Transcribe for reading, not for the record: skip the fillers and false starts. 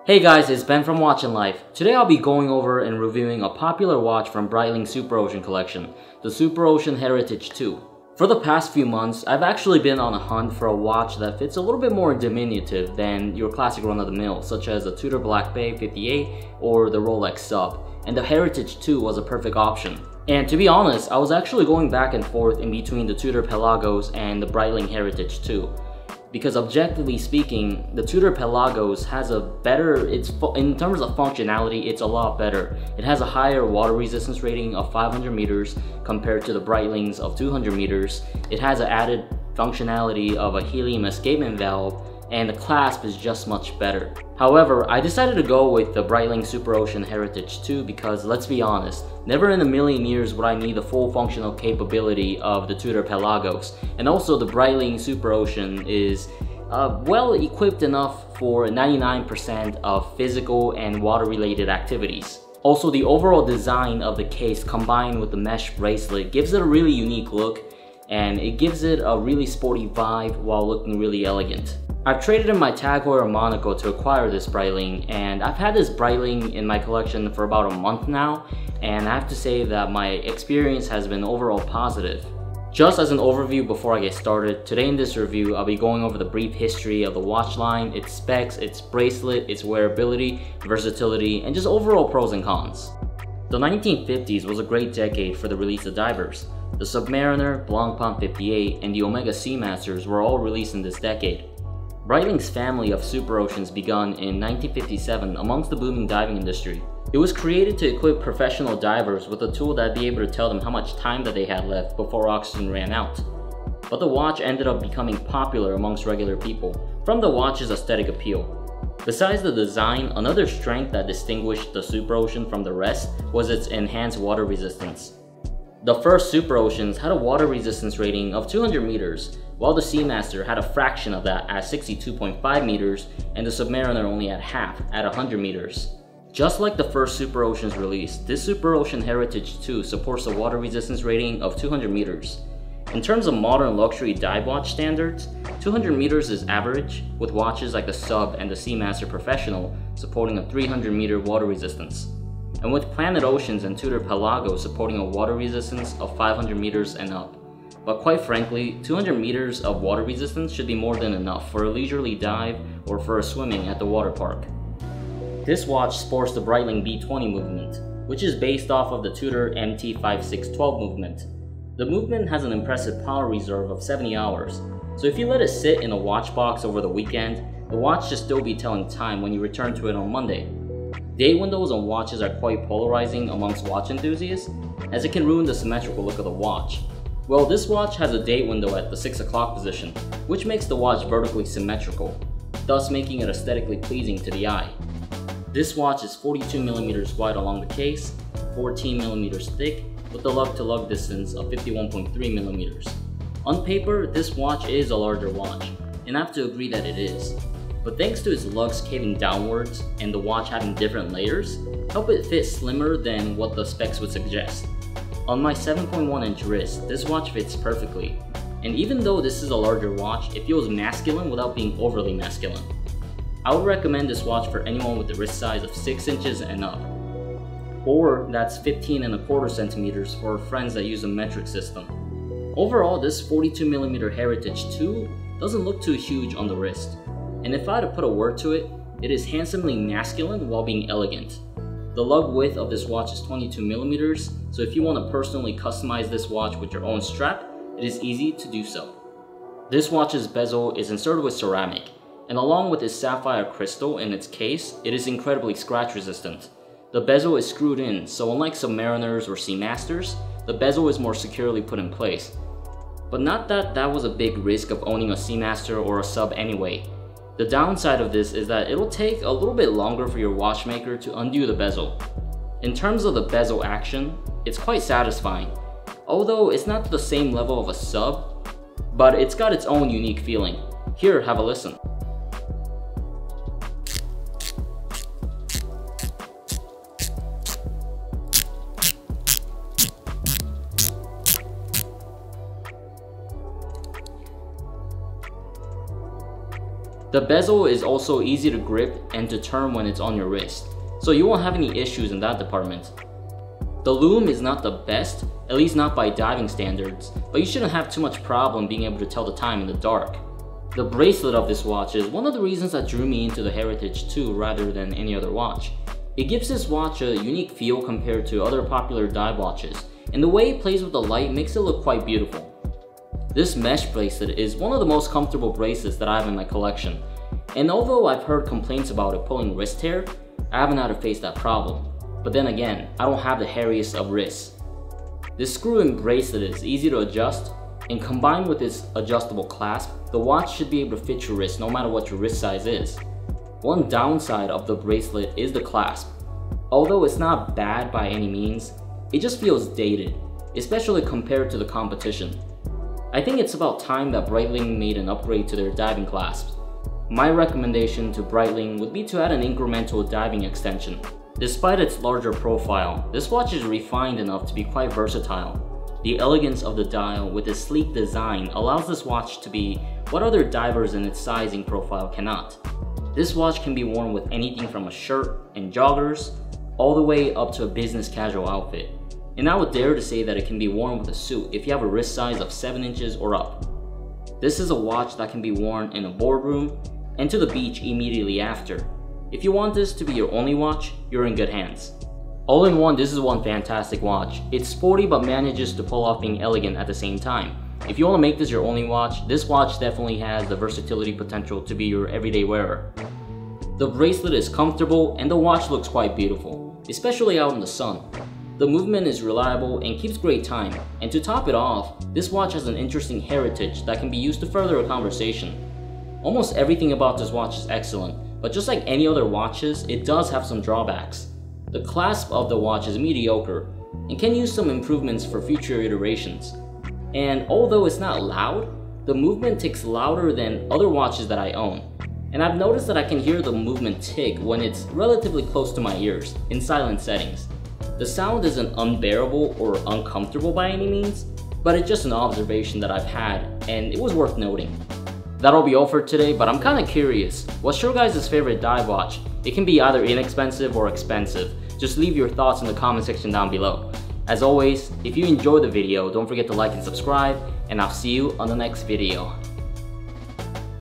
Hey guys, it's Ben from Watchin' Life. Today I'll be going over and reviewing a popular watch from Breitling Super Ocean collection, the Super Ocean Heritage 2. For the past few months, I've actually been on a hunt for a watch that fits a little bit more diminutive than your classic run-of-the-mill, such as the Tudor Black Bay 58 or the Rolex Sub, and the Heritage 2 was a perfect option. And to be honest, I was actually going back and forth in between the Tudor Pelagos and the Breitling Heritage 2. Because objectively speaking, the Tudor Pelagos has a better, in terms of functionality, it's a lot better. It has a higher water resistance rating of 500 meters compared to the Breitlings of 200 meters. It has an added functionality of a helium escapement valve, and the clasp is just much better. However, I decided to go with the Breitling Super Ocean Heritage 2 because, let's be honest, never in a million years would I need the full functional capability of the Tudor Pelagos. And also the Breitling Super Ocean is well equipped enough for 99% of physical and water related activities. Also, the overall design of the case combined with the mesh bracelet gives it a really unique look, and it gives it a really sporty vibe while looking really elegant. I've traded in my Tag Heuer Monaco to acquire this Breitling, and I've had this Breitling in my collection for about a month now, and I have to say that my experience has been overall positive. Just as an overview before I get started, today in this review I'll be going over the brief history of the watch line, its specs, its bracelet, its wearability, versatility, and just overall pros and cons. The 1950s was a great decade for the release of divers. The Submariner, Blancpain 58, and the Omega Seamasters were all released in this decade. Breitling's family of Super Oceans begun in 1957 amongst the booming diving industry. It was created to equip professional divers with a tool that'd be able to tell them how much time that they had left before oxygen ran out. But the watch ended up becoming popular amongst regular people, from the watch's aesthetic appeal. Besides the design, another strength that distinguished the Super Ocean from the rest was its enhanced water resistance. The first Super Oceans had a water resistance rating of 200 meters, while the Seamaster had a fraction of that at 62.5 meters, and the Submariner only had half at 100 meters. Just like the first Super Oceans release, this Super Ocean Heritage 2 supports a water resistance rating of 200 meters. In terms of modern luxury dive watch standards, 200 meters is average, with watches like the Sub and the Seamaster Professional supporting a 300 meter water resistance. And with Planet Oceans and Tudor Pelagos supporting a water resistance of 500 meters and up. But quite frankly, 200 meters of water resistance should be more than enough for a leisurely dive or for a swimming at the water park. This watch sports the Breitling B20 movement, which is based off of the Tudor MT5612 movement. The movement has an impressive power reserve of 70 hours, so if you let it sit in a watch box over the weekend, the watch should still be telling time when you return to it on Monday. Day windows on watches are quite polarizing amongst watch enthusiasts, as it can ruin the symmetrical look of the watch. Well, this watch has a date window at the 6 o'clock position, which makes the watch vertically symmetrical, thus making it aesthetically pleasing to the eye. This watch is 42mm wide along the case, 14mm thick, with a lug-to-lug distance of 51.3mm. On paper, this watch is a larger watch, and I have to agree that it is. But thanks to its lugs caving downwards and the watch having different layers, help it fit slimmer than what the specs would suggest. On my 7.1-inch wrist, this watch fits perfectly, and even though this is a larger watch, it feels masculine without being overly masculine. I would recommend this watch for anyone with a wrist size of 6 inches and up, or that's 15.25 centimeters for friends that use a metric system. Overall, this 42mm Heritage 2 doesn't look too huge on the wrist, and if I had to put a word to it, it is handsomely masculine while being elegant. The lug width of this watch is 22mm, so if you want to personally customize this watch with your own strap, it is easy to do so. This watch's bezel is inserted with ceramic, and along with its sapphire crystal in its case, it is incredibly scratch resistant. The bezel is screwed in, so unlike Submariners or Seamasters, the bezel is more securely put in place. But not that that was a big risk of owning a Seamaster or a Sub anyway. The downside of this is that it'll take a little bit longer for your watchmaker to undo the bezel. In terms of the bezel action, it's quite satisfying, although it's not to the same level of a Sub, but it's got its own unique feeling. Here, have a listen. The bezel is also easy to grip and to turn when it's on your wrist, so you won't have any issues in that department. The lume is not the best, at least not by diving standards, but you shouldn't have too much problem being able to tell the time in the dark. The bracelet of this watch is one of the reasons that drew me into the Heritage 2 rather than any other watch. It gives this watch a unique feel compared to other popular dive watches, and the way it plays with the light makes it look quite beautiful. This mesh bracelet is one of the most comfortable bracelets that I have in my collection, and although I've heard complaints about it pulling wrist hair, I haven't had to face that problem. But then again, I don't have the hairiest of wrists. This screw-in bracelet is easy to adjust, and combined with its adjustable clasp, the watch should be able to fit your wrist no matter what your wrist size is. One downside of the bracelet is the clasp. Although it's not bad by any means, it just feels dated, especially compared to the competition. I think it's about time that Breitling made an upgrade to their diving clasps. My recommendation to Breitling would be to add an incremental diving extension. Despite its larger profile, this watch is refined enough to be quite versatile. The elegance of the dial with its sleek design allows this watch to be what other divers in its sizing profile cannot. This watch can be worn with anything from a shirt and joggers, all the way up to a business casual outfit. And I would dare to say that it can be worn with a suit if you have a wrist size of 7 inches or up. This is a watch that can be worn in a boardroom and to the beach immediately after. If you want this to be your only watch, you're in good hands. All in one, this is one fantastic watch. It's sporty but manages to pull off being elegant at the same time. If you want to make this your only watch, this watch definitely has the versatility potential to be your everyday wearer. The bracelet is comfortable and the watch looks quite beautiful, especially out in the sun. The movement is reliable and keeps great time, and to top it off, this watch has an interesting heritage that can be used to further a conversation. Almost everything about this watch is excellent, but just like any other watches, it does have some drawbacks. The clasp of the watch is mediocre and can use some improvements for future iterations. And although it's not loud, the movement ticks louder than other watches that I own. And I've noticed that I can hear the movement tick when it's relatively close to my ears, in silent settings. The sound isn't unbearable or uncomfortable by any means, but it's just an observation that I've had, and it was worth noting. That'll be all for today, but I'm kinda curious, what's your guys' favorite dive watch? It can be either inexpensive or expensive. Just leave your thoughts in the comment section down below. As always, if you enjoyed the video, don't forget to like and subscribe, and I'll see you on the next video.